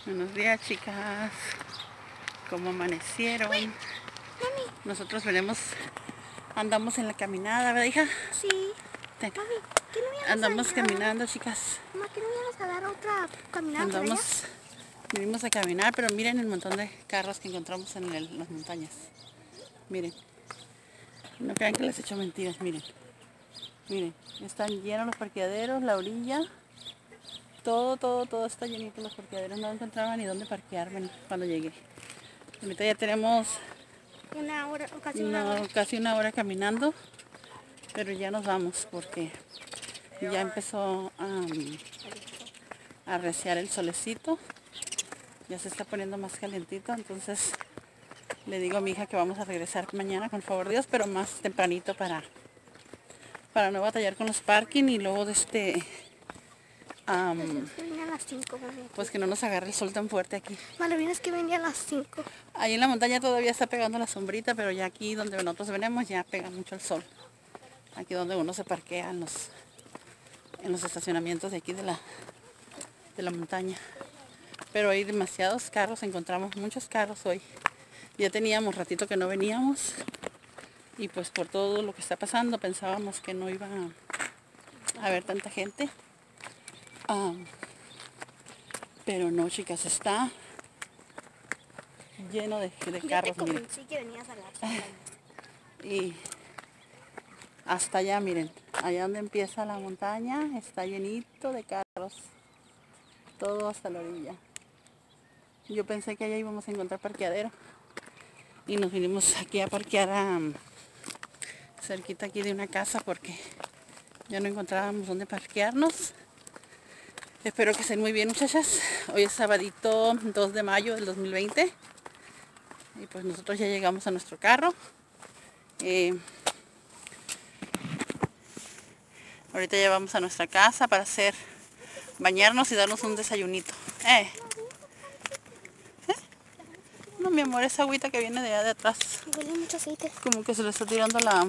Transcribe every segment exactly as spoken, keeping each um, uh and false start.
Buenos días, chicas. ¿Cómo amanecieron? Uy, mami. Nosotros veremos, andamos en la caminada, ¿verdad, hija? Sí. Ten. Mami, ¿qué no íbamos Andamos a caminando, chicas. Mamá, ¿qué no íbamos a dar otra caminada por allá? Andamos, vinimos a caminar, pero miren el montón de carros que encontramos en el- las montañas. Miren. No crean que les he hecho mentiras, miren. Miren, están llenos los parqueaderos, la orilla. Todo, todo, todo está llenito los parqueaderos. No encontraba ni dónde parquearme cuando llegué. Ahorita ya tenemos Una hora, o casi una no, hora. casi una hora caminando, pero ya nos vamos porque ya empezó um, a arreciar el solecito. Ya se está poniendo más calentito, entonces le digo a mi hija que vamos a regresar mañana con favor de Dios, pero más tempranito para, para no batallar con los parking y luego de este... Um, que venía a las cinco, mami. pues que no nos agarre el sol tan fuerte aquí. Vale, vienes que venía a las cinco. Ahí en la montaña todavía está pegando la sombrita, pero ya aquí donde nosotros venimos ya pega mucho el sol. Aquí donde uno se parquea en los, en los estacionamientos de aquí de la, de la montaña. Pero hay demasiados carros, encontramos muchos carros hoy. Ya teníamos ratito que no veníamos y pues por todo lo que está pasando pensábamos que no iba a haber tanta gente. Um, pero no, chicas, está lleno de, de Ya carros. te convencí que venías a las cinco. Y hasta allá, miren, allá donde empieza la montaña está llenito de carros. Todo hasta la orilla. Yo pensé que allá íbamos a encontrar parqueadero. Y nos vinimos aquí a parquear a, cerquita aquí de una casa porque ya no encontrábamos dónde parquearnos. Espero que estén muy bien, muchachas. Hoy es sabadito dos de mayo del dos mil veinte. Y pues nosotros ya llegamos a nuestro carro. Eh, ahorita ya vamos a nuestra casa para hacer, bañarnos y darnos un desayunito. Eh. ¿Eh? No, mi amor, esa agüita que viene de allá de atrás. Huele mucho aceite. Como que se le está tirando la,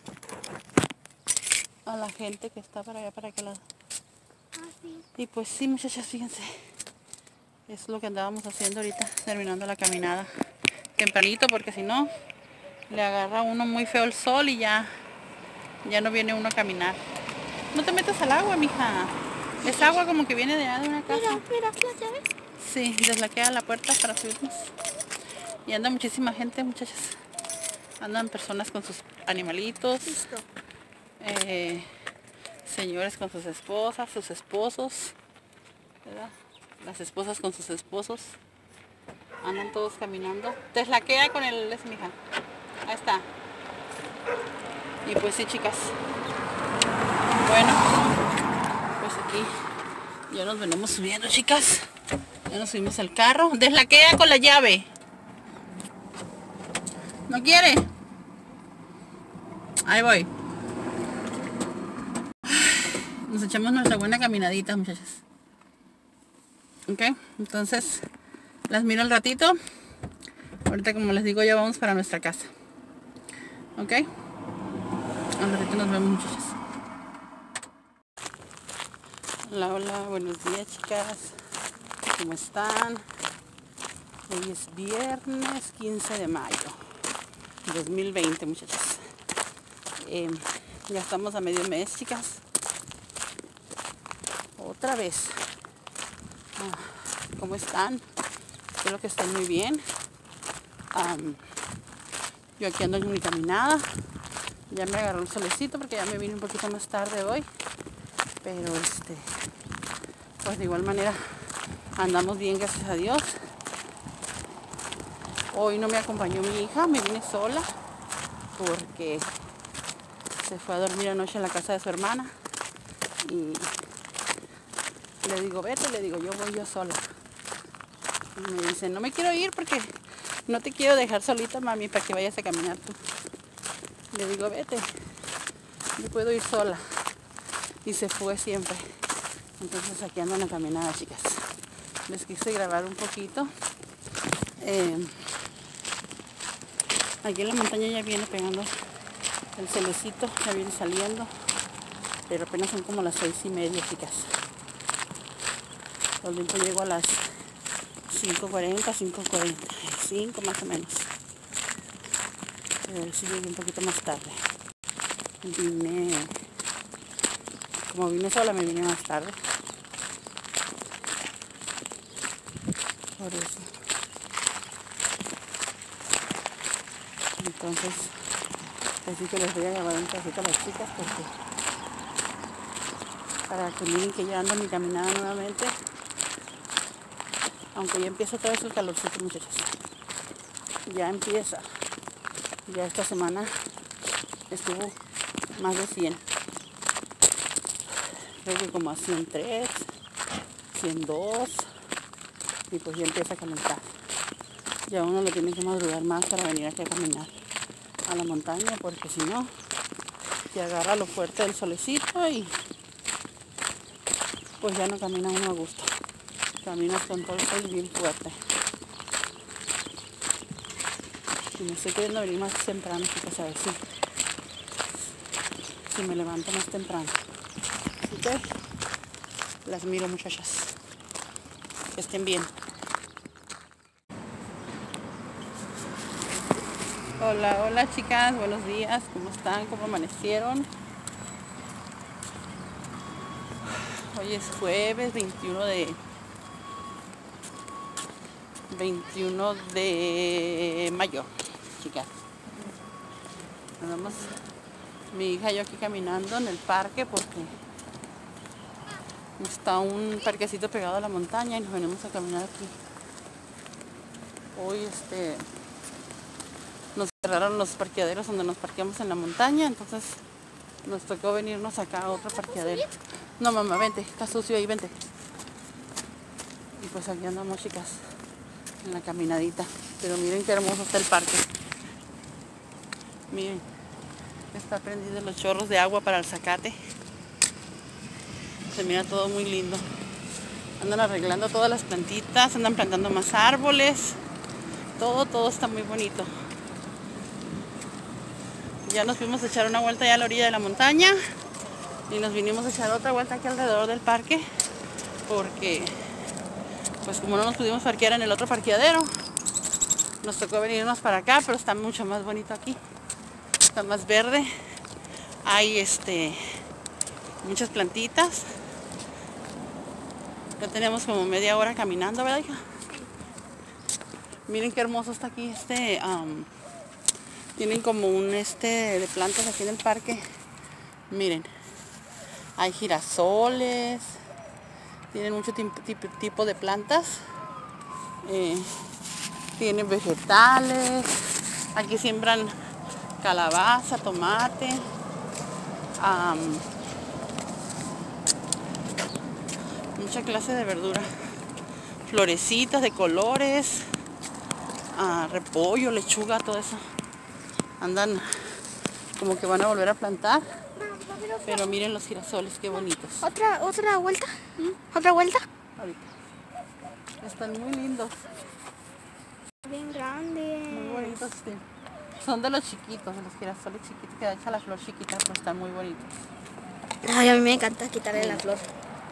a la gente que está para allá, para aquel lado. Ah, sí. Y pues sí, muchachas, fíjense. Es lo que andábamos haciendo ahorita, terminando la caminada. Tempranito, porque si no, le agarra a uno muy feo el sol y ya, ya no viene uno a caminar. No te metas al agua, mija. Es agua como que viene de allá de una casa. Mira, mira, aquí las llaves. Sí, deslaquea la puerta para subirnos. Y anda muchísima gente, muchachas. Andan personas con sus animalitos. Listo. Eh, señores con sus esposas, sus esposos, ¿verdad? Las esposas con sus esposos. Andan todos caminando. Deslaquea con el... es mi hija. Ahí está. Y pues sí, chicas. Bueno, pues aquí ya nos venimos subiendo, chicas. Ya nos subimos al carro. Deslaquea con la llave. ¿No quiere? Ahí voy. Nos echamos nuestra buena caminadita, muchachas. Ok, entonces las miro al ratito. Ahorita, como les digo, ya vamos para nuestra casa. Ok, al ratito nos vemos, muchachas. Hola, hola, buenos días, chicas. ¿Cómo están? Hoy es viernes quince de mayo dos mil veinte, muchachas. Eh, ya estamos a medio mes, chicas. Otra vez. Ah, ¿cómo están? Espero que estén muy bien. Um, yo aquí ando en mi caminada. Ya me agarró el solecito porque ya me vine un poquito más tarde hoy. Pero este, pues de igual manera andamos bien, gracias a Dios. Hoy no me acompañó mi hija, me vine sola porque se fue a dormir anoche en la casa de su hermana. Y le digo, vete, le digo, yo voy yo sola. Y me dice, no me quiero ir porque no te quiero dejar solita, mami, para que vayas a caminar tú. Le digo, vete, yo puedo ir sola. Y se fue siempre. Entonces aquí ando en la caminada, chicas. Les quise grabar un poquito. Eh, aquí en la montaña ya viene pegando el celecito, ya viene saliendo. Pero apenas son como las seis y media, chicas. Por dentro llego a las cinco cuarenta, cinco cuarenta y cinco más o menos. A ver si llegué un poquito más tarde. Vine, como vine sola, me vine más tarde. Por eso. Entonces, así que les voy a llevar un pedacito a las chicas porque para que miren que ya ando mi caminada nuevamente. Aunque ya empieza otra vez el calorcito, muchachos. Ya empieza. Ya esta semana estuvo más de cien. Creo que como a ciento tres, ciento dos. Y pues ya empieza a calentar. Ya uno lo tiene que madrugar más para venir aquí a caminar a la montaña, porque si no, te agarra lo fuerte del solecito y pues ya no camina uno a gusto. Caminas con todo el sol bien fuerte. Y me estoy queriendo venir más temprano, chicas, a ver si, si me levanto más temprano. Así que las miro, muchachas. Que estén bien. Hola, hola chicas, buenos días, ¿cómo están? ¿Cómo amanecieron? Hoy es jueves veintiuno de veintiuno de mayo, chicas. Nos vemos, mi hija y yo aquí caminando en el parque porque está un parquecito pegado a la montaña y nos venimos a caminar aquí. Hoy este nos cerraron los parqueaderos donde nos parqueamos en la montaña, entonces nos tocó venirnos acá a otro parqueadero. No, mamá, vente, está sucio ahí, vente. Y pues aquí andamos, chicas, en la caminadita. Pero miren qué hermoso está el parque. Miren, está prendido los chorros de agua para el zacate. Se mira todo muy lindo. Andan arreglando todas las plantitas, andan plantando más árboles. Todo, todo está muy bonito. Ya nos fuimos a echar una vuelta ya a la orilla de la montaña y nos vinimos a echar otra vuelta aquí alrededor del parque porque pues como no nos pudimos parquear en el otro parqueadero, nos tocó venirnos para acá, pero está mucho más bonito aquí, está más verde, hay este muchas plantitas. Ya tenemos como media hora caminando, ¿verdad, hija? Miren qué hermoso está aquí este um, tienen como un este de plantas aquí en el parque. Miren, hay girasoles, tienen mucho tipo de plantas, eh, tienen vegetales, aquí siembran calabaza, tomate, um, mucha clase de verdura, florecitas de colores, uh, repollo, lechuga, todo eso. Andan como que van a volver a plantar. Pero miren los girasoles, qué bonitos. ¿Otra, otra vuelta? ¿Mm? ¿Otra vuelta? Ahorita. Están muy lindos. Bien grandes. Muy bonitos, sí. Son de los chiquitos, de los girasoles chiquitos, que da hecha la flor chiquita, pero están muy bonitos. Ay, a mí me encanta quitarle sí. la flor.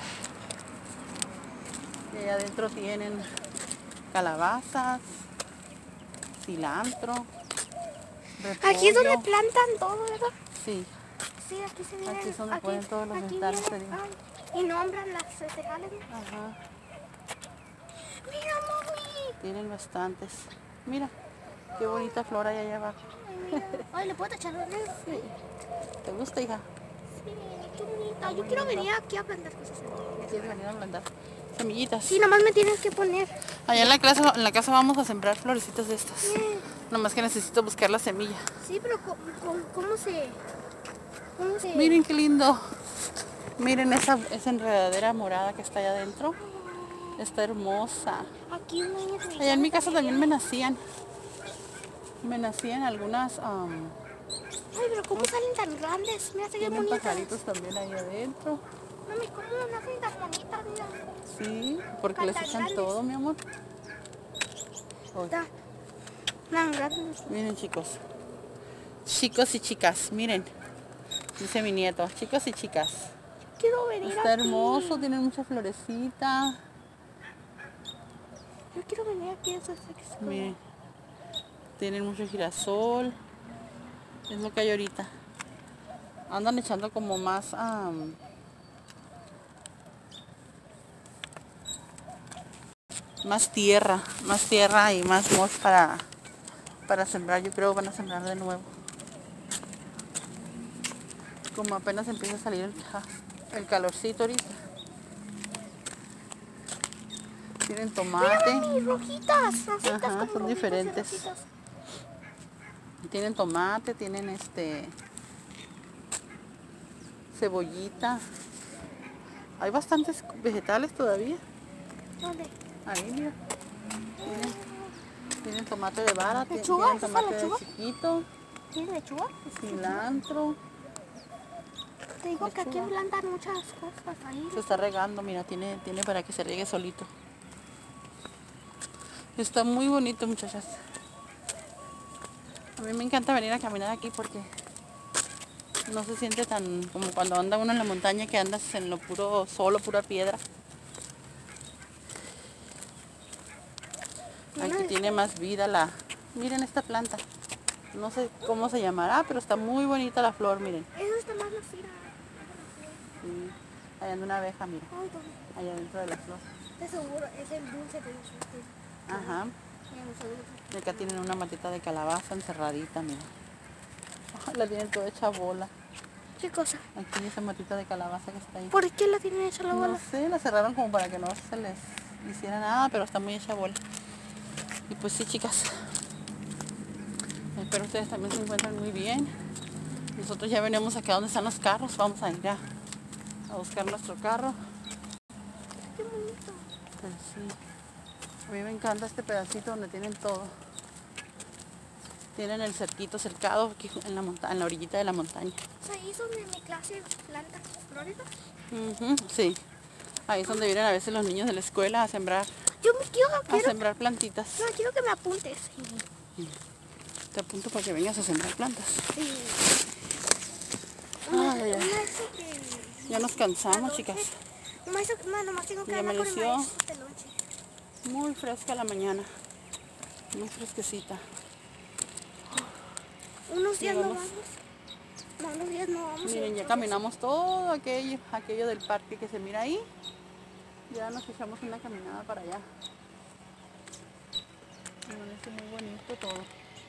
Y allá adentro tienen calabazas, cilantro, repollo. Aquí es donde plantan todo, ¿verdad? Sí. Sí, aquí se vienen. Aquí es donde aquí, ponen todos los vegetales. Y nombran las vegetales. Ajá. Mira, mami. Tienen bastantes. Mira, qué bonita flor hay allá abajo. Ay, ¿le puedo echar un dedo? Sí. ¿Te gusta, hija? Sí, qué bonita. Yo quiero venir aquí a plantar cosas. ¿Quieres venir a plantar semillitas? Sí, nomás me tienes que poner. Allá en la casa, en la casa vamos a sembrar florecitas de estas. Sí. Nomás que necesito buscar la semilla. Sí, pero ¿cómo, cómo, cómo se...? ¿Cómo se...? Miren qué lindo. Miren esa, esa enredadera morada que está allá adentro. Está hermosa. Aquí no hay... Allá en mi casa también me nacían. Me nacían algunas... Um, Ay, pero ¿cómo salen tan grandes? Mira, qué tienen bonitas. pajaritos también ahí adentro. Mami, ¿cómo nacen tan bonitas? Mira. Sí, porque les echan grandes. todo, mi amor. Oh. Tan grandes. Miren, chicos. Chicos y chicas, miren. Dice mi nieto, chicos y chicas. Quiero venir Está aquí. hermoso, tienen mucha florecita. Yo quiero venir aquí a esos sexos. Miren, tienen mucho girasol. Es lo que hay ahorita. Andan echando como más um, más tierra, más tierra y más moss para, para sembrar. Yo creo que van a sembrar de nuevo. Como apenas empieza a salir el, el calorcito ahorita. Tienen tomate. Mira, mami, rojitas, rojitas. Ajá, como son rojitas y diferentes. rojitas. Tienen tomate, tienen este cebollita. Hay bastantes vegetales todavía. ¿Dónde? Ahí, mira. Tienen, tienen tomate de vara, ti- ¿Lechuga? tienen ¿Esa tomate de lechuga? chiquito, ¿Tienes lechuga? cilantro. Te digo que aquí lechuga. plantan muchas cosas ahí. Se está regando, mira, tiene, tiene para que se riegue solito. Está muy bonito, muchachas. A mí me encanta venir a caminar aquí porque no se siente tan como cuando anda uno en la montaña, que andas en lo puro, solo pura piedra. Aquí tiene más vida la... Miren esta planta. No sé cómo se llamará, pero está muy bonita la flor, miren. Eso está más locura. Sí. Allá anda una abeja, mira. Ay, ¿dónde? Allá dentro de la flor. De seguro es el dulce de nosotros. Ajá. Y acá tienen una matita de calabaza encerradita, mira. Ay, la tienen toda hecha bola. ¿Qué cosa? Aquí esa matita de calabaza que está ahí. ¿Por qué la tienen hecha la bola? No sé, la cerraron como para que no se les hiciera nada, pero está muy hecha bola. Y pues sí, chicas. Espero ustedes también se encuentran muy bien. Nosotros ya venimos acá donde están los carros. Vamos a ir a, a buscar nuestro carro. Qué bonito. Pues sí. A mí me encanta este pedacito donde tienen todo. Tienen el cerquito cercado aquí en la monta en la orillita de la montaña. O sea, ahí es donde mi clase planta flores. Ujú, sí. Ahí es donde vienen a veces los niños de la escuela a sembrar, Yo me quiero, a quiero, sembrar plantitas. no, quiero que me apuntes. Te apunto para que vengas a sembrar plantas. Sí. Ay, ay, ay. Una vez que- Ya nos cansamos, chicas. Nomás, no, nomás tengo que Ya hablar con el amaneció. maestro de noche. Muy fresca la mañana. Muy fresquecita. Unos días no vamos. vamos. No, unos días no vamos. Miren, ya otros caminamos todo aquello, aquello del parque que se mira ahí. Ya nos echamos una caminada para allá. Amanece muy bonito todo.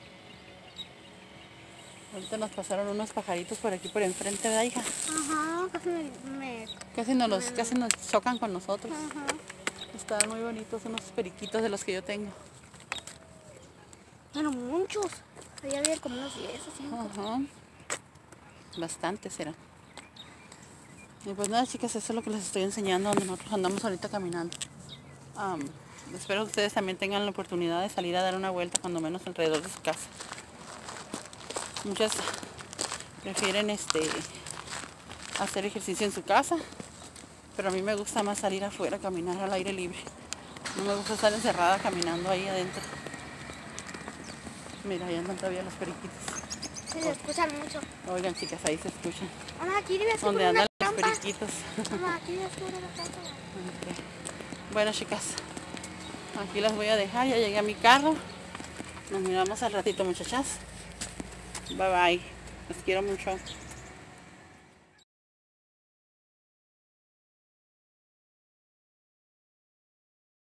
Ahorita nos pasaron unos pajaritos por aquí por enfrente, ¿verdad, hija? días. Ajá, casi me... me- Casi nos, los, casi nos chocan con nosotros. Ajá. Están muy bonitos, unos periquitos de los que yo tengo. Bueno, muchos. Allá había como unos diez o cinco. Ajá. Bastantes eran. Y pues nada, chicas, eso es lo que les estoy enseñando donde nosotros andamos ahorita caminando. Am, espero que ustedes también tengan la oportunidad de salir a dar una vuelta, cuando menos alrededor de su casa. Muchas prefieren este hacer ejercicio en su casa, pero a mí me gusta más salir afuera, caminar al aire libre. No me gusta estar encerrada caminando ahí adentro. Mira, ahí andan todavía los periquitos. Se le escuchan mucho. Oigan, chicas, ahí se escuchan. Mamá, aquí debes Donde poner andan una los trampa. periquitos. Mamá, aquí debes poner una trampa. Ok. Bueno, chicas, aquí las voy a dejar. Ya llegué a mi carro. Nos miramos al ratito, muchachas. Bye bye. Los quiero mucho.